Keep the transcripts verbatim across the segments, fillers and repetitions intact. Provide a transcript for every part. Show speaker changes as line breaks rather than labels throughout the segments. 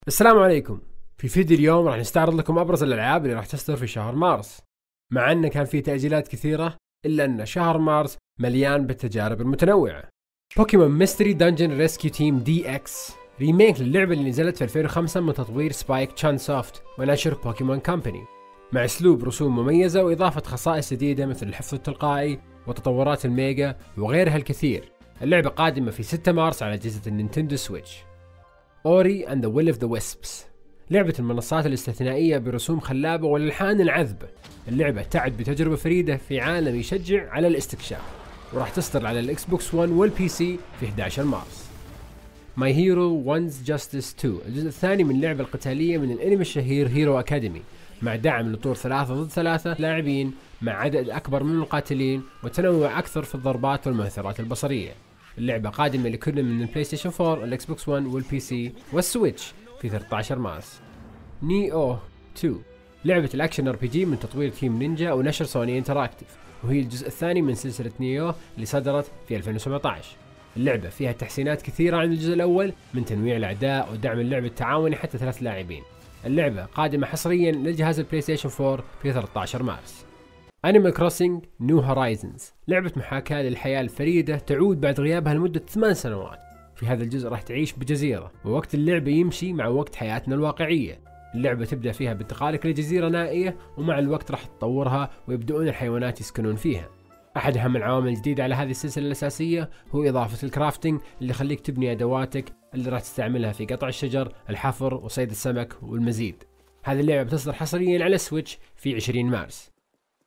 السلام عليكم. في فيديو اليوم راح نستعرض لكم ابرز الالعاب اللي راح تصدر في شهر مارس. مع انه كان في تأجيلات كثيرة الا ان شهر مارس مليان بالتجارب المتنوعة. بوكيمون ميستري دنجن ريسكيو تيم دي اكس ريميك للعبة اللي نزلت في ألفين وخمسة من تطوير سبايك تشان سوفت ونشر بوكيمون كامباني، مع اسلوب رسوم مميزة واضافة خصائص جديدة مثل الحفظ التلقائي وتطورات الميجا وغيرها الكثير. اللعبة قادمة في ستة مارس على أجهزة النينتندو سويتش. أوري and the Will of the Wisps، لعبة المنصات الاستثنائية برسوم خلابة والألحان العذبة. اللعبة تعد بتجربة فريدة في عالم يشجع على الاستكشاف، وراح تصدر على الإكس بوكس ون والبي سي في أحد عشر مارس. My Hero One's Justice تو، الجزء الثاني من اللعبة القتالية من الأنمي الشهير هيرو أكاديمي، مع دعم لطور ثلاثة ضد ثلاثة لاعبين مع عدد أكبر من القاتلين وتنوع أكثر في الضربات والمؤثرات البصرية. اللعبة قادمة لكل من البلاي ستيشن فور، الإكس بوكس ون والبي سي والسويتش في ثلاثة عشر مارس. نيو تو، لعبة الأكشن ار بي جي من تطوير تيم نينجا ونشر سوني انتراكتيف، وهي الجزء الثاني من سلسلة نيو اللي صدرت في ألفين وسبعة عشر. اللعبة فيها تحسينات كثيرة عن الجزء الأول، من تنويع الأعداء ودعم اللعب التعاوني حتى ثلاث لاعبين. اللعبة قادمة حصريا لجهاز البلاي ستيشن فور في ثلاثة عشر مارس. Animal Crossing New Horizons، لعبة محاكاة للحياة الفريدة تعود بعد غيابها لمدة ثمان سنوات. في هذا الجزء راح تعيش بجزيرة، ووقت اللعبة يمشي مع وقت حياتنا الواقعية. اللعبة تبدأ فيها بانتقالك لجزيرة نائية، ومع الوقت راح تطورها ويبدؤون الحيوانات يسكنون فيها. أحد أهم العوامل الجديدة على هذه السلسلة الأساسية هو إضافة الكرافتنج اللي يخليك تبني أدواتك اللي راح تستعملها في قطع الشجر، الحفر وصيد السمك والمزيد. هذه اللعبة بتصدر حصريا على سويتش في عشرين مارس.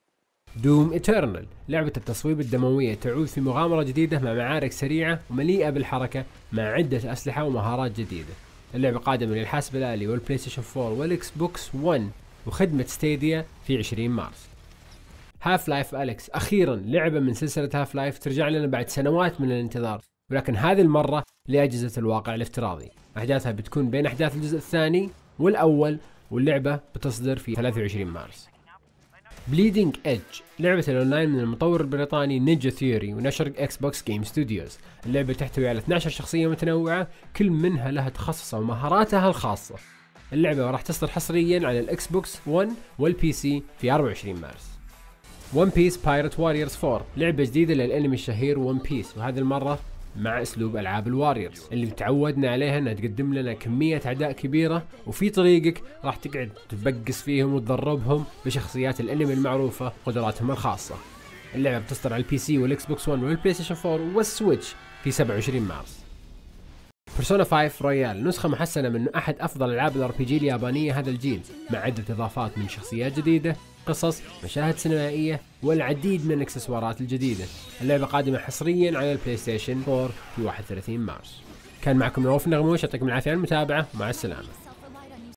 دوم إترنال، لعبة التصويب الدموية تعود في مغامرة جديدة مع معارك سريعة ومليئة بالحركة مع عدة أسلحة ومهارات جديدة. اللعبة قادمة للحاسب الآلي والبلاي ستيشن فور والإكس بوكس ون وخدمة ستيديا في عشرين مارس. هاف لايف أليكس، أخيرا لعبة من سلسلة هاف لايف ترجع لنا بعد سنوات من الانتظار، ولكن هذه المرة لأجهزة الواقع الافتراضي. أحداثها بتكون بين أحداث الجزء الثاني والأول، واللعبة بتصدر في ثلاثة وعشرين مارس. بليدنج ايدج، لعبة الاونلاين من المطور البريطاني نينجا ثيوري ونشر اكس بوكس جيم ستوديوز. اللعبة تحتوي على اثنتي عشرة شخصية متنوعة، كل منها لها تخصصها ومهاراتها الخاصة. اللعبة راح تصدر حصريا على الاكس بوكس ون والبي سي في أربعة وعشرين مارس. ون بيس بايرت واريورز فور، لعبة جديدة للانمي الشهير ون بيس، وهذه المرة مع اسلوب العاب الواريورز اللي تعودنا عليها انها تقدم لنا كمية اعداء كبيرة، وفي طريقك راح تقعد تبقس فيهم وتدربهم بشخصيات الانمي المعروفة وقدراتهم الخاصة. اللعبة بتصدر على البي سي والاكس بوكس ون والبلاي ستيشن فور والسويتش في سبعة وعشرين مارس. بيرسونا فايف رويال، نسخة محسنة من أحد أفضل ألعاب الار بي جي اليابانية هذا الجيل، مع عدة إضافات من شخصيات جديدة، قصص، مشاهد سينمائية والعديد من الإكسسوارات الجديدة. اللعبة قادمة حصريا على البلاي ستيشن فور في واحد وثلاثين مارس. كان معكم نواف النغموش، يعطيكم العافية على المتابعة ومع السلامة.